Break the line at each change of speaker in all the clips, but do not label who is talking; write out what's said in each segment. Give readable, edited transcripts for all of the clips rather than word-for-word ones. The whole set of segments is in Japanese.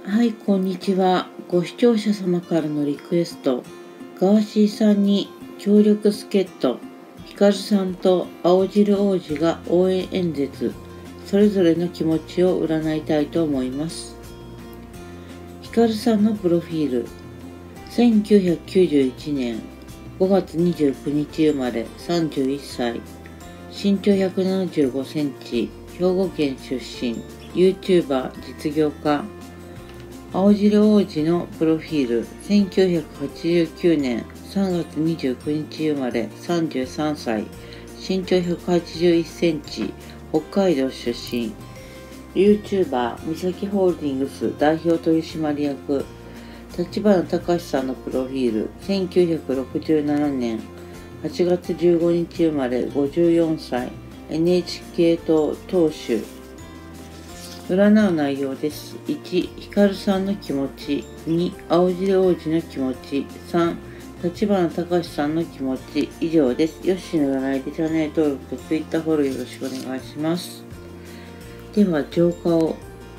はい、こんにちは。ご視聴者様からのリクエスト、ガーシーさんに協力助っ人、ヒカルさんと青汁王子が応援演説、それぞれの気持ちを占いたいと思います。ヒカルさんのプロフィール、1991年5月29日生まれ、31歳、身長175センチ、兵庫県出身、YouTuber、実業家。青汁王子のプロフィール、1989年3月29日生まれ、33歳、身長181センチ、北海道出身、YouTuber、三崎ホールディングス代表取締役、立花隆さんのプロフィール、1967年8月15日生まれ、54歳、NHK 党党首。占う内容です。1、ヒカルさんの気持ち。2、青汁王子の気持ち。3、立花隆さんの気持ち。以上です。ヨッシーの占いでチャンネル登録と Twitter フォローよろしくお願いします。では、浄化を。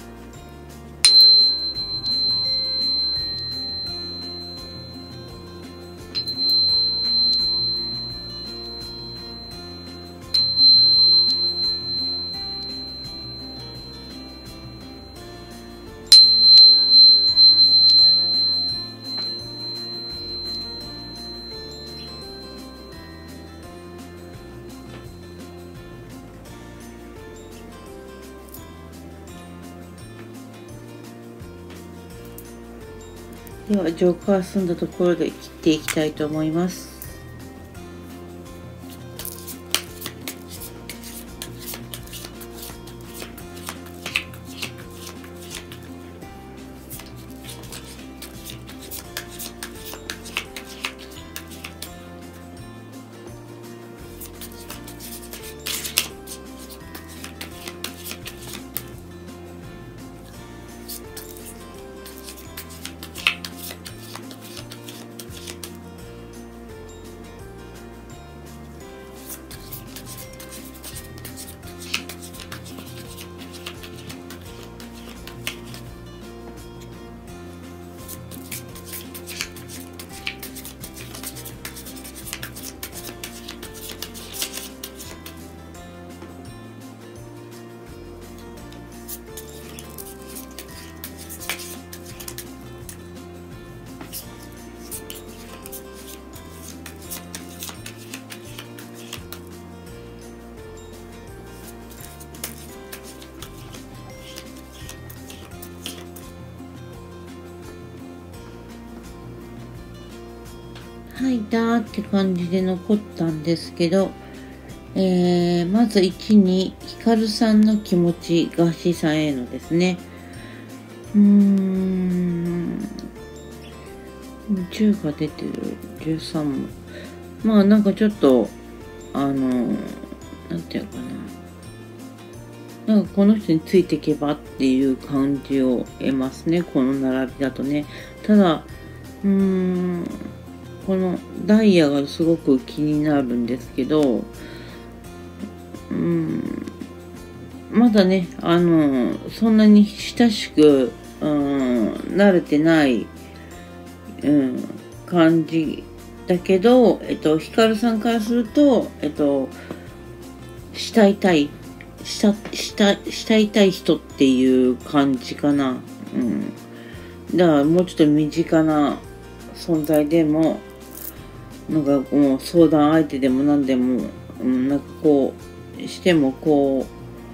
では、浄化が済んだところで切っていきたいと思います。はい、だーって感じで残ったんですけど、まず1に、ヒカルさんの気持ち、ガーシーさんへのですね。10が出てる、13も。まあなんかちょっと、なんていうかな。なんかこの人についていけばっていう感じを得ますね、この並びだとね。ただ、このダイヤがすごく気になるんですけど、まだね、そんなに親しく、慣れてない、感じだけど、ヒカルさんからすると、慕いたい人っていう感じかな。だからもうちょっと身近な存在でも、なんかもう相談相手でも何でも、なんかこうしてもこ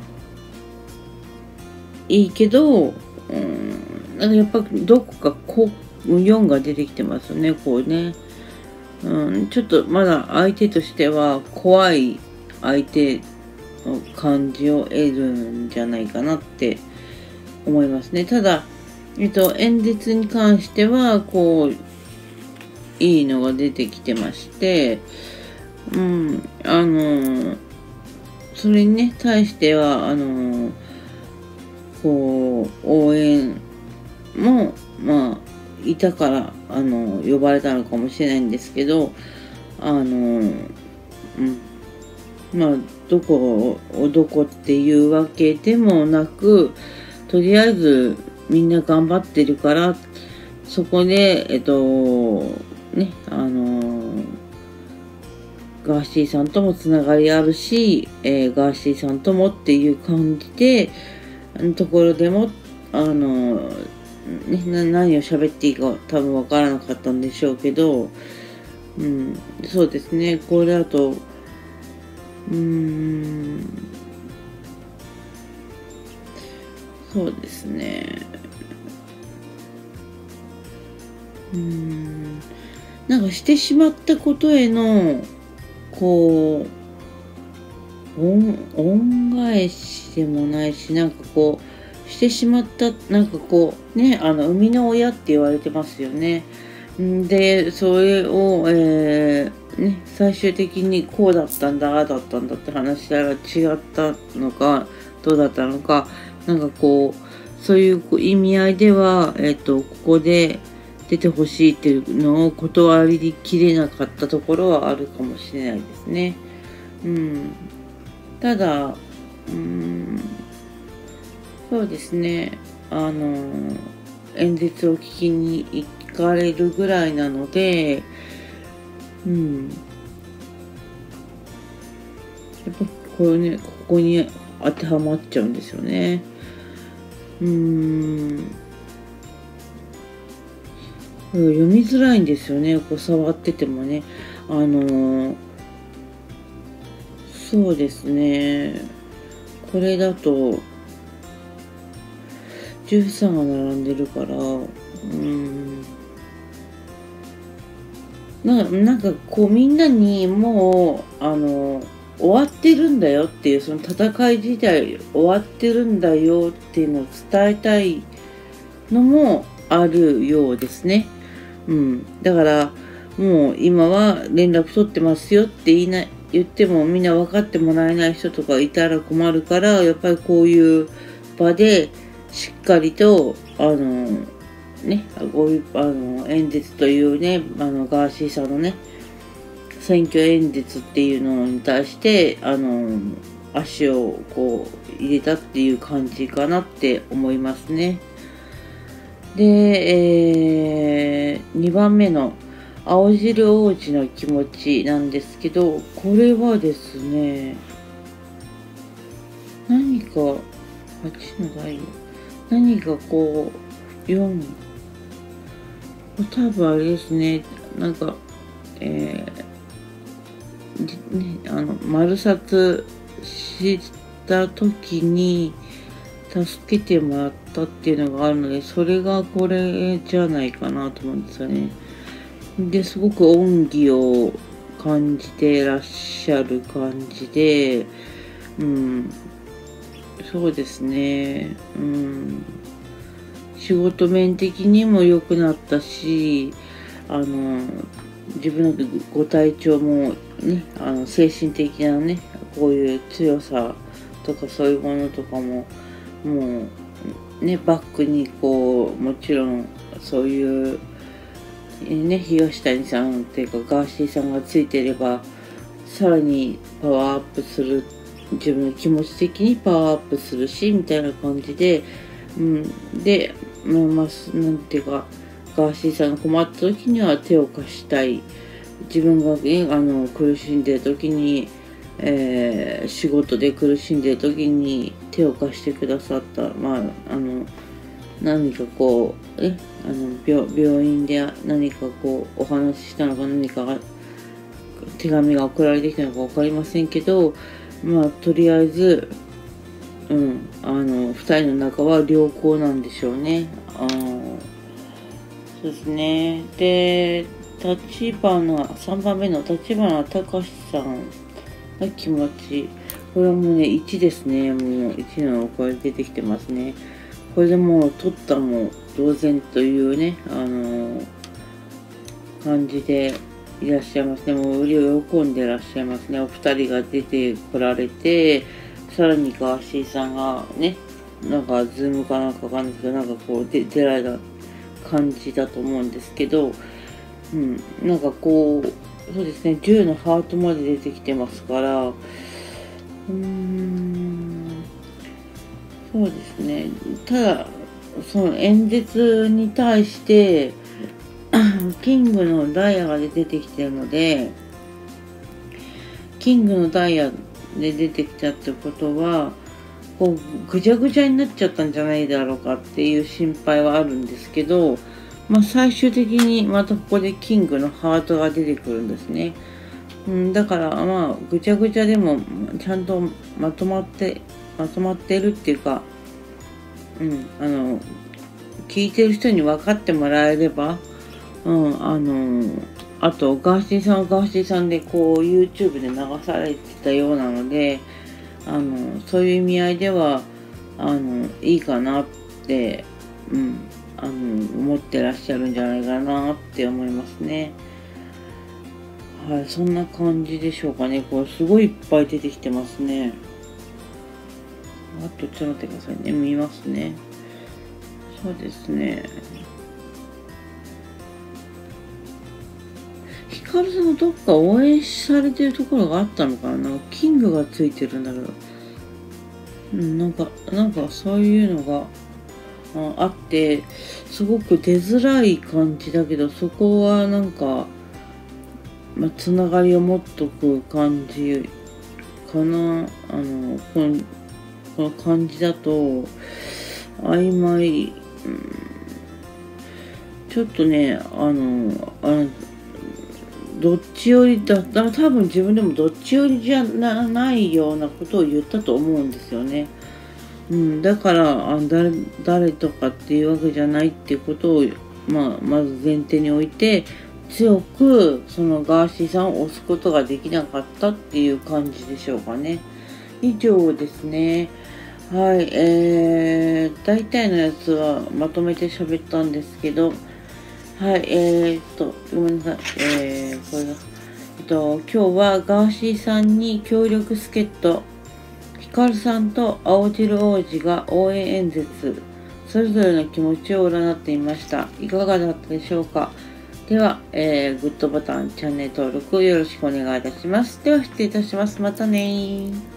ういいけど、なんかやっぱどこかこう4が出てきてますよね、こうね。ちょっとまだ相手としては怖い相手の感じを得るんじゃないかなって思いますね。ただ、演説に関してはこういいのが出てきてまして、それにね、対しては、こう、応援も、まあ、いたから、呼ばれたのかもしれないんですけど、まあ、どこっていうわけでもなく、とりあえずみんな頑張ってるから、そこで、ガーシーさんともつながりあるし、ガーシーさんともっていう感じで、ところでも、何を喋っていいか多分わからなかったんでしょうけど、そうですね、これだと、そうですね。なんかしてしまったことへの、こう、恩返しでもないし、なんかこう、してしまった、なんかこう、ね、生みの親って言われてますよね。で、それを、最終的にこうだったんだ、ああだったんだって話したら違ったのか、どうだったのか、なんかこう、そういう意味合いでは、ここで出てほしいっていうのを断りきれなかったところはあるかもしれないですね。ただ、そうですね、演説を聞きに行かれるぐらいなので、やっぱこれね、ここに当てはまっちゃうんですよね。読みづらいんですよね、こう触っててもね。そうですね、これだと13が並んでるから、なんかこうみんなにもう終わってるんだよっていう、その戦い自体終わってるんだよっていうのを伝えたいのもあるようですね。だからもう今は連絡取ってますよって言ってもみんな分かってもらえない人とかいたら困るから、やっぱりこういう場でしっかりとこういう演説というね、ガーシーさんのね選挙演説っていうのに対して足をこう入れたっていう感じかなって思いますね。で、2番目の青汁王子の気持ちなんですけど、これはですね、何か8の台何かこう4、多分あれですね、なんか丸殺した時に助けてもらったっていうのがあるので、それがこれじゃないかなと思うんですよね。ですごく恩義を感じてらっしゃる感じで、そうですね、仕事面的にも良くなったし、自分のご体調もね、精神的なね、こういう強さとかそういうものとかも、もうね、バックにこう、もちろんそういうね、東谷さんっていうかガーシーさんがついてれば、さらにパワーアップする、自分の気持ち的にパワーアップするし、みたいな感じで、で、なんていうか、ガーシーさんが困った時には手を貸したい。自分が、苦しんでる時に、仕事で苦しんでる時に手を貸してくださった。何かこう、病院で何かこう、お話ししたのか何かが、手紙が送られてきたのか分かりませんけど、とりあえず、二人の仲は良好なんでしょうね。そうですね。で、3番目の立花隆さんの気持ち。これはもうね、1ですね。もう1のこれ出てきてますね。これでもう取ったも同然というね、感じでいらっしゃいますね。もう喜んでらっしゃいますね。お二人が出てこられて、さらにガーシーさんがね、なんかズームかなんかわかんないですけど、なんかこう出られた感じだと思うんですけど、なんかこう、そうですね、10のハートまで出てきてますから、そうですね、ただ、 その演説に対してキングのダイヤが出てきてるので、キングのダイヤで出てきたってことは、こうぐちゃぐちゃになっちゃったんじゃないだろうかっていう心配はあるんですけど、最終的にまたここでキングのハートが出てくるんですね。だからぐちゃぐちゃでもちゃんとまとまってるっていうか、聞いてる人に分かってもらえれば、あとガーシーさんはガーシーさんでこう YouTube で流されてたようなので、そういう意味合いではいいかなって、思ってらっしゃるんじゃないかなって思いますね。はい、そんな感じでしょうかね。これすごいいっぱい出てきてますね。あとちょっと待ってくださいね。見ますね。そうですね。ヒカルさんのどっか応援されてるところがあったのかな。なんかキングがついてるんだけど。なんかそういうのがあって、すごく出づらい感じだけど、そこはなんか、つながりを持っとく感じかな。この感じだと、曖昧、ちょっとね、どっち寄りだ、多分自分でもどっち寄りじゃないようなことを言ったと思うんですよね。だから誰とかっていうわけじゃないっていうことを、まず前提に置いて、強くそのガーシーさんを押すことができなかったっていう感じでしょうかね。以上ですね。はい、大体のやつはまとめて喋ったんですけど、はい、ごめんなさい。これが、今日はガーシーさんに協力助っ人、ヒカルさんと青汁王子が応援演説、それぞれの気持ちを占っていました。いかがだったでしょうか。では、グッドボタン、チャンネル登録よろしくお願いいたします。では、失礼いたします。またねー。